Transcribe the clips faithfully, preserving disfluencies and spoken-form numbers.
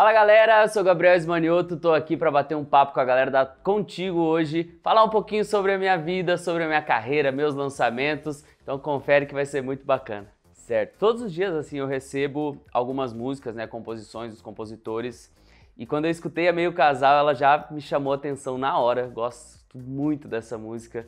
Fala galera, eu sou Gabriel Esmanioto, tô aqui para bater um papo com a galera da Contigo hoje, falar um pouquinho sobre a minha vida, sobre a minha carreira, meus lançamentos, então confere que vai ser muito bacana. Certo, todos os dias assim eu recebo algumas músicas, né, composições dos compositores, e quando eu escutei a Meio Casal, ela já me chamou a atenção na hora, gosto muito dessa música.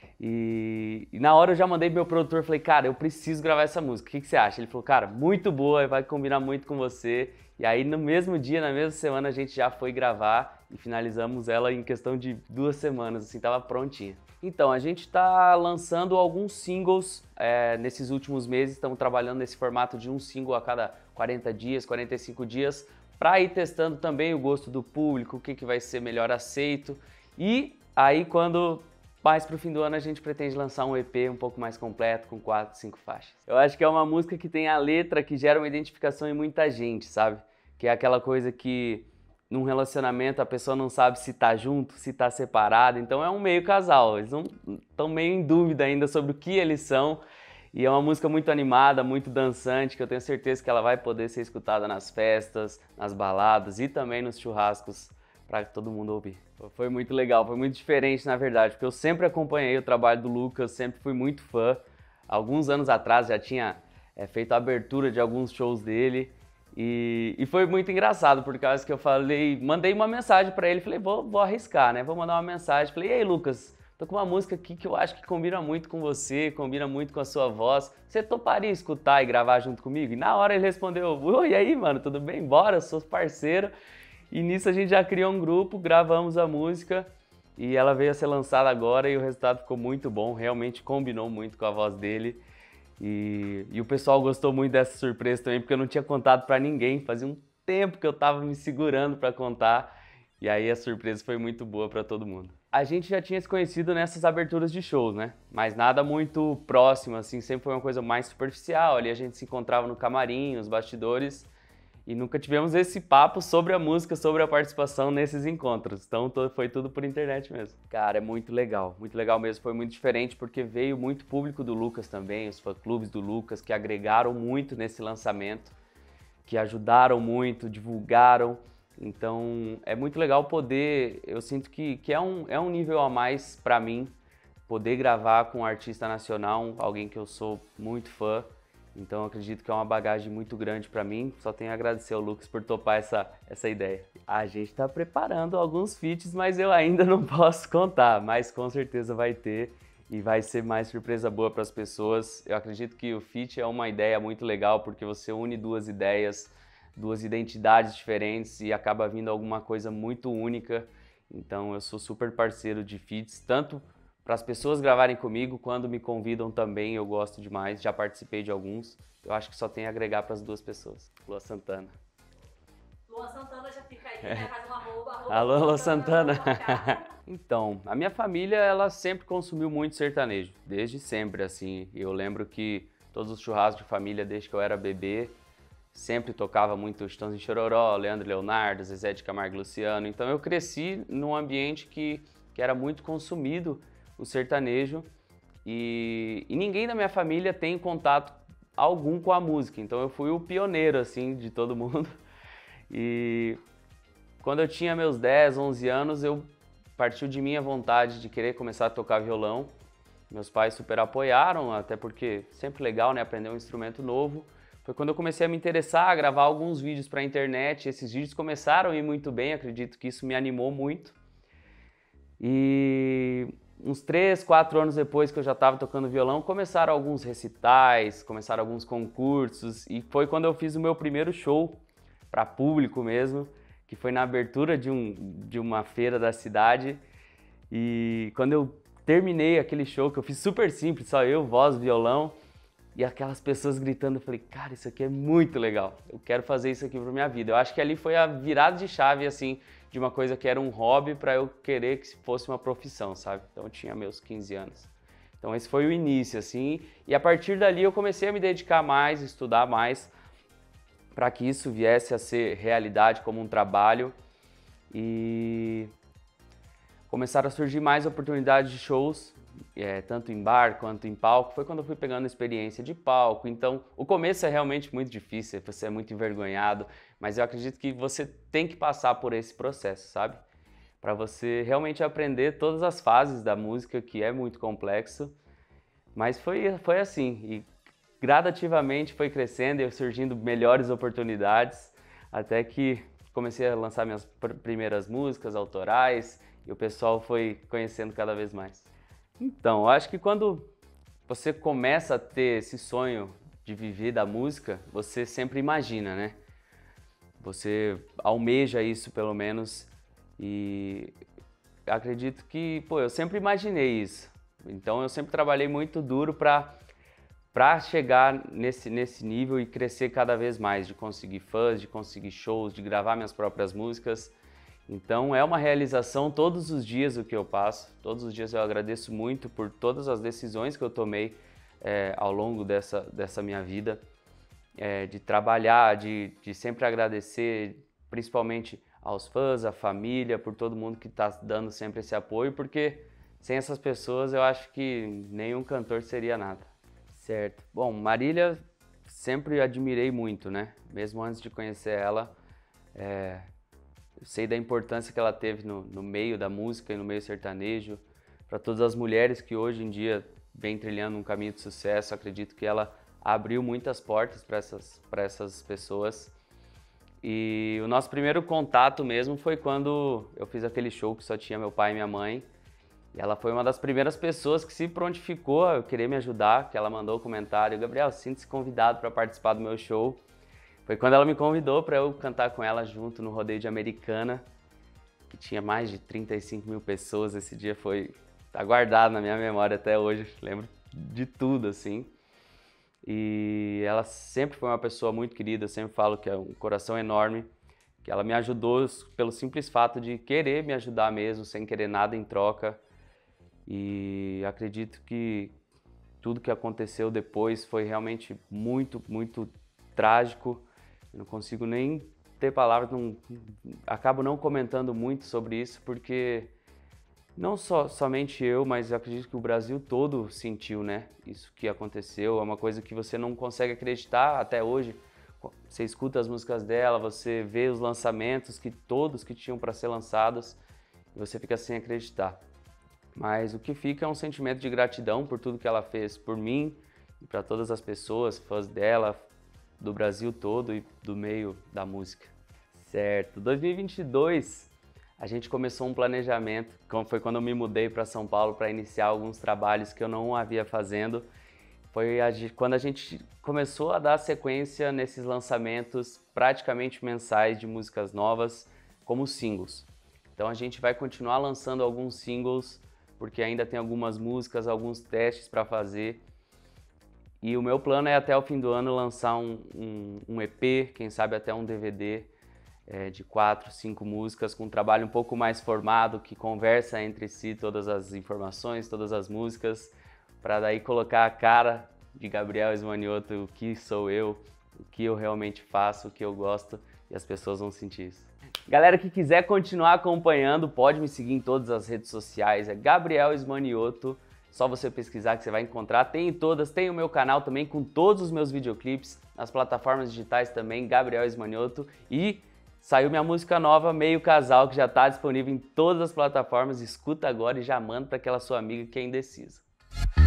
E, e na hora eu já mandei pro meu produtor, falei, cara, eu preciso gravar essa música, o que, que você acha? Ele falou, cara, muito boa, vai combinar muito com você. E aí no mesmo dia, na mesma semana, a gente já foi gravar e finalizamos ela em questão de duas semanas, assim, tava prontinha. Então, a gente tá lançando alguns singles é, nesses últimos meses, estamos trabalhando nesse formato de um single a cada quarenta dias, quarenta e cinco dias, para ir testando também o gosto do público, o que, que vai ser melhor aceito. E aí quando mais pro fim do ano a gente pretende lançar um E P um pouco mais completo, com quatro, cinco faixas. Eu acho que é uma música que tem a letra que gera uma identificação em muita gente, sabe? Que é aquela coisa que num relacionamento a pessoa não sabe se tá junto, se tá separado, então é um meio casal, eles não estão meio em dúvida ainda sobre o que eles são. E é uma música muito animada, muito dançante, que eu tenho certeza que ela vai poder ser escutada nas festas, nas baladas e também nos churrascos para todo mundo ouvir. Foi muito legal, foi muito diferente na verdade, porque eu sempre acompanhei o trabalho do Lucas, sempre fui muito fã. Alguns anos atrás já tinha é, feito a abertura de alguns shows dele e, e foi muito engraçado, por causa que eu falei, mandei uma mensagem para ele, falei, vou, vou arriscar, né? Vou mandar uma mensagem, falei, e aí Lucas, tô com uma música aqui que eu acho que combina muito com você, combina muito com a sua voz, você toparia escutar e gravar junto comigo? E na hora ele respondeu, oi, e aí mano, tudo bem? Bora, sou parceiro. E nisso a gente já criou um grupo, gravamos a música e ela veio a ser lançada agora e o resultado ficou muito bom, realmente combinou muito com a voz dele. E, e o pessoal gostou muito dessa surpresa também, porque eu não tinha contado pra ninguém, fazia um tempo que eu tava me segurando pra contar e aí a surpresa foi muito boa pra todo mundo. A gente já tinha se conhecido nessas aberturas de shows, né? Mas nada muito próximo, assim, sempre foi uma coisa mais superficial, ali a gente se encontrava no camarim, nos bastidores. E nunca tivemos esse papo sobre a música, sobre a participação nesses encontros. Então foi tudo por internet mesmo. Cara, é muito legal, muito legal mesmo. Foi muito diferente porque veio muito público do Lucas também, os fã-clubes do Lucas, que agregaram muito nesse lançamento, que ajudaram muito, divulgaram. Então é muito legal poder, eu sinto que, que é, um, é um nível a mais pra mim, poder gravar com um artista nacional, alguém que eu sou muito fã. Então eu acredito que é uma bagagem muito grande para mim, só tenho a agradecer ao Lucas por topar essa, essa ideia. A gente está preparando alguns feats, mas eu ainda não posso contar, mas com certeza vai ter e vai ser mais surpresa boa para as pessoas. Eu acredito que o feat é uma ideia muito legal porque você une duas ideias, duas identidades diferentes e acaba vindo alguma coisa muito única. Então eu sou super parceiro de feats, tanto para as pessoas gravarem comigo, quando me convidam também, eu gosto demais, já participei de alguns. Eu acho que só tem a agregar para as duas pessoas. Luan Santana. Luan Santana já fica aí, né? Faz uma arroba, arroba. Alô, Luan Santana. Então, a minha família, ela sempre consumiu muito sertanejo, desde sempre, assim. Eu lembro que todos os churrascos de família, desde que eu era bebê, sempre tocava muito Chitãozinho e Chororó, Leandro e Leonardo, Zezé de Camargo e Luciano. Então eu cresci num ambiente que, que era muito consumido o sertanejo e, e ninguém da minha família tem contato algum com a música, então eu fui o pioneiro assim de todo mundo. E quando eu tinha meus dez, onze anos, eu partiu de mim a vontade de querer começar a tocar violão. Meus pais super apoiaram, até porque sempre legal, né, aprender um instrumento novo. Foi quando eu comecei a me interessar, a gravar alguns vídeos para a internet. Esses vídeos começaram a ir muito bem, acredito que isso me animou muito. E uns três, quatro anos depois que eu já estava tocando violão, começaram alguns recitais, começaram alguns concursos e foi quando eu fiz o meu primeiro show para público mesmo, que foi na abertura de, um, de uma feira da cidade. E quando eu terminei aquele show, que eu fiz super simples, só eu, voz, violão, e aquelas pessoas gritando, eu falei, cara, isso aqui é muito legal, eu quero fazer isso aqui para minha vida. Eu acho que ali foi a virada de chave, assim, de uma coisa que era um hobby para eu querer que fosse uma profissão, sabe? Então eu tinha meus quinze anos. Então esse foi o início, assim, e a partir dali eu comecei a me dedicar mais, estudar mais, para que isso viesse a ser realidade como um trabalho. E começaram a surgir mais oportunidades de shows, é, tanto em bar quanto em palco. Foi quando eu fui pegando experiência de palco. Então, o começo é realmente muito difícil, você é muito envergonhado, mas eu acredito que você tem que passar por esse processo, sabe? Para você realmente aprender todas as fases da música, que é muito complexo. Mas foi, foi assim, e gradativamente foi crescendo e surgindo melhores oportunidades, até que comecei a lançar minhas pr- primeiras músicas autorais e o pessoal foi conhecendo cada vez mais. Então, eu acho que quando você começa a ter esse sonho de viver da música, você sempre imagina, né? Você almeja isso pelo menos e acredito que, pô, eu sempre imaginei isso. Então eu sempre trabalhei muito duro para para chegar nesse, nesse nível e crescer cada vez mais, de conseguir fãs, de conseguir shows, de gravar minhas próprias músicas. Então é uma realização todos os dias o que eu passo, todos os dias eu agradeço muito por todas as decisões que eu tomei é, ao longo dessa, dessa minha vida, é, de trabalhar, de, de sempre agradecer, principalmente aos fãs, à família, por todo mundo que está dando sempre esse apoio, porque sem essas pessoas eu acho que nenhum cantor seria nada. Certo. Bom, Marília sempre admirei muito, né? Mesmo antes de conhecer ela, é, eu sei da importância que ela teve no, no meio da música e no meio sertanejo, para todas as mulheres que hoje em dia vêm trilhando um caminho de sucesso. Acredito que ela abriu muitas portas para essas, para essas pessoas. E o nosso primeiro contato mesmo foi quando eu fiz aquele show que só tinha meu pai e minha mãe. E ela foi uma das primeiras pessoas que se prontificou a querer me ajudar, que ela mandou o comentário: Gabriel, sinta-se convidado para participar do meu show. Foi quando ela me convidou para eu cantar com ela junto no rodeio de Americana, que tinha mais de trinta e cinco mil pessoas. Esse dia foi, tá guardado na minha memória até hoje, lembro de tudo assim. E ela sempre foi uma pessoa muito querida, eu sempre falo que é um coração enorme, que ela me ajudou pelo simples fato de querer me ajudar mesmo, sem querer nada em troca. E acredito que tudo que aconteceu depois foi realmente muito, muito trágico. Eu não consigo nem ter palavras, não, acabo não comentando muito sobre isso, porque não só, somente eu, mas eu acredito que o Brasil todo sentiu, né? Isso que aconteceu, é uma coisa que você não consegue acreditar até hoje. Você escuta as músicas dela, você vê os lançamentos, que todos que tinham para ser lançados, e você fica sem acreditar. Mas o que fica é um sentimento de gratidão por tudo que ela fez por mim e para todas as pessoas, fãs dela, do Brasil todo e do meio da música. Certo. dois mil e vinte e dois, a gente começou um planejamento, foi quando eu me mudei para São Paulo para iniciar alguns trabalhos que eu não havia fazendo. Foi a, quando a gente começou a dar sequência nesses lançamentos praticamente mensais de músicas novas como singles. Então a gente vai continuar lançando alguns singles, porque ainda tem algumas músicas, alguns testes para fazer. E o meu plano é até o fim do ano lançar um, um, um E P, quem sabe até um D V D é, de quatro, cinco músicas, com um trabalho um pouco mais formado, que conversa entre si todas as informações, todas as músicas, para daí colocar a cara de Gabriel Smanioto, o que sou eu, o que eu realmente faço, o que eu gosto, e as pessoas vão sentir isso. Galera que quiser continuar acompanhando, pode me seguir em todas as redes sociais, é Gabriel Smanioto, só você pesquisar que você vai encontrar. Tem em todas, tem o meu canal também com todos os meus videoclipes, nas plataformas digitais também, Gabriel Smanioto, e saiu minha música nova, Meio Casal, que já está disponível em todas as plataformas. Escuta agora e já manda para aquela sua amiga que é indecisa.